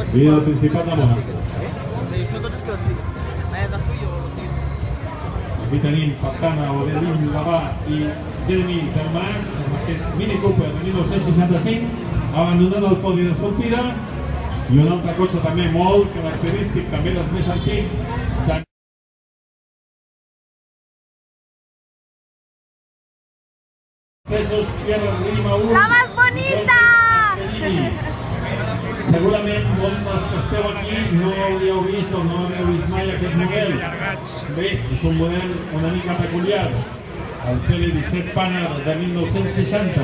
I el Principat de Mónaco. Sí, són cotxes que els siguen. De suyo o sí. Aquí tenim Fontana, Odelín, Gavà i Jeremy Termas amb aquest Mini Cooper de 1965 abandonant el podi de sortida, i un altre cotxe també molt característic, també dels més antics, ¡La más bonita! Segurament molts dels que esteu aquí no hauríeu vist o no hauríeu vist mai aquest model. Bé, és un model una mica peculiar, el PL17 Panhard de 1960.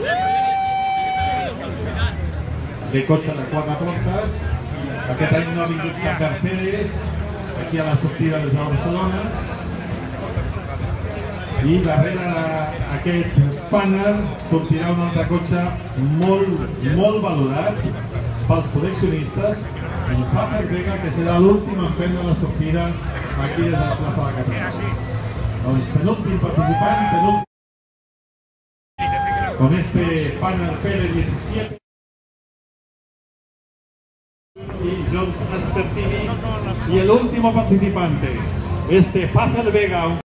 De cotxe de 4 portes. Aquest any no ha vingut cap Mercedes aquí a la sortida des de Barcelona. I darrere d'aquest Panhard sortirà un altre cotxe molt valorat pels col·leccionistes, un Facel Vega, que serà l'últim en prendre la sortida aquí des de la plaça de Catalunya. Doncs penúltim participant, con este Panhard PL17 y Jones Aspertini, y el último participante, este Facel Vega.